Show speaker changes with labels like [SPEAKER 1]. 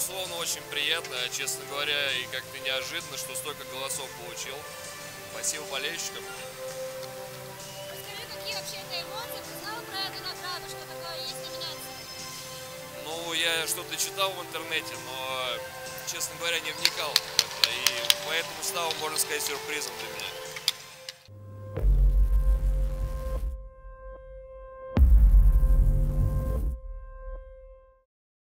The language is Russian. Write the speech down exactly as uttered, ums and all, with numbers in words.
[SPEAKER 1] безусловно, очень приятно, честно говоря, и как-то неожиданно, что столько голосов получил. Спасибо болельщикам.
[SPEAKER 2] Расскажи, какие вообще это эмоции? Ты знал про эту награду, что такое есть номинация?
[SPEAKER 1] Ну, я что-то читал в интернете, но, честно говоря, не вникал в это, и поэтому стало, можно сказать, сюрпризом для меня.